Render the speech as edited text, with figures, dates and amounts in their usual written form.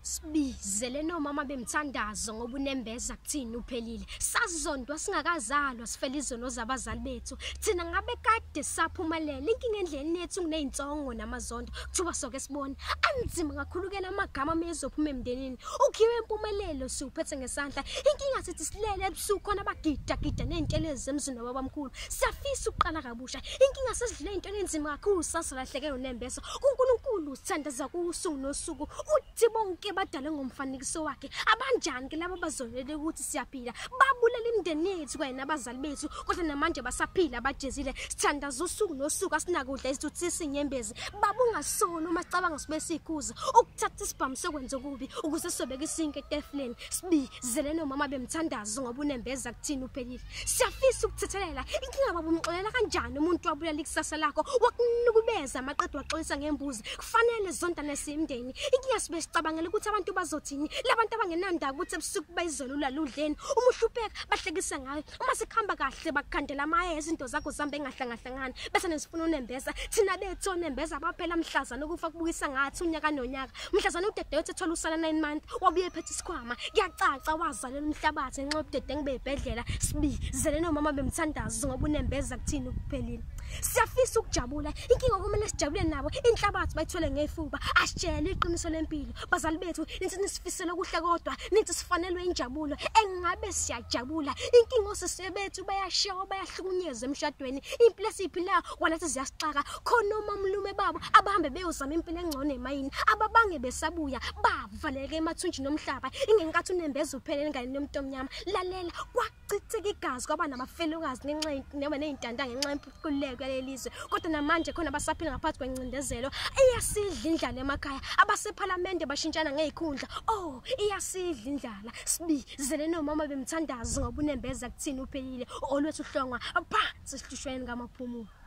SIBIZELENI OMAMA BEMITHANDAZO ngoba unembeza kuthini uphelile. Sazondwa singakazalwa sifela izono zabazali bethu. Thina ngabe kade saphumelela. Inkinga endleleni yethu kuney'nsongo namazondo. Kuthiwa soke sibone. Anzima kakhulu ke lamagama mezophuma emndenini. Ukhiwe impumelelo siwuphethe ngesandla. Inkinga sithi silele ebusuku khona bagida ney'ntelezi emzini wabamkhulu. Siyafisa ukuqala kabusha. Inkinga sesidlule into enzima kakhulu sasalahleke unembeza. kuNkulunkulu sithandaza kusuku nosuku. Uthi bonke badale ngomfanekiso wakhe. Abanjani ke laba bazolele ukuthi siyaphila. Babulela imindeni yethu kanye nabazali bethu kodwa namanje basaphila bajezile. Sithandaza usuku nosuku asinakudla isithuthisi inyembezi. Babungasona uma sicabanga sibe sikhuza. Ukuthatha isibhamu sokwenza okubi ukuze sobeka isinke etafuleni. SIBIZELENI OMAMA BEMITHANDAZO ngoba unembeza kuthini uphelile. Siyafisa ukuthethelela inkinga babumxolela kanjani umuntu wabulela ikusasa lakho wakunukubeza amaqedwe waxolisa ngembuzi. Kufanele zontane simndeni. Inkinga sibe sicabangela ukuthi abantu bazothini. Labantu abangenandaba ukuthi ebusuku bayizolula ludleni. Uma uhlupheka bahlekisa ngayo. Uma sikhamba kahle bakukhandela amaye izinto zakho zambe engahlangahlangana. Bese nesifuna unembeza. Thina bethu onembeza abaphela mhlazana ukufa kubukisa ngathi unyaka nonyaka. Mhlazana udadewethu ethola usala 9 months wabuye ephethe isikhwama. Kuyacaca wazalela umhlabathi ngenxa yobudede ngibe ibhedlela. SIBIZELENI OMAMA BEMITHANDAZO ngoba unembeza kuthini ukuphelile. Siyafisa ukujabula. Inkinga kumele sijabule nabo. Inhlabathi bayithole ngefuba. Asitshele iqiniso lempilo. Bazali bethu nithi nisifisela kuhle kodwa nithi sifanelwe injabulo. Engabe siyajabula. Inkinga osisi bethu bayashawa bayahlukunyezwa emshadweni. Impilo esiphila kwanathi ziyasixaka. Khona omamlume babo abahambe beyozama impilo engcono emayini. Ababange besabuya bavaleke emathunjini omhlaba. Ingenkathi unembeza uphelele ngane nomuntu omnyama. Lalela kwacitheka igazi kwaba nabafelokazi ngenxa noma nezintanda ngenxa yempuculeko yalelizwe. Kodwa namanje khona basaphila ngaphansi kwencindezelo. Iyasidla indlala emakhaya. Abasephalamende bashintshana ngeikhundla. Oh, iyasidla indlala. SIBIZELENI OMAMA BEMITHANDAZO ngoba unembeza kuthini uphelile. Olwethu Hlongwa phansi esihlushweni ngamaphumulo.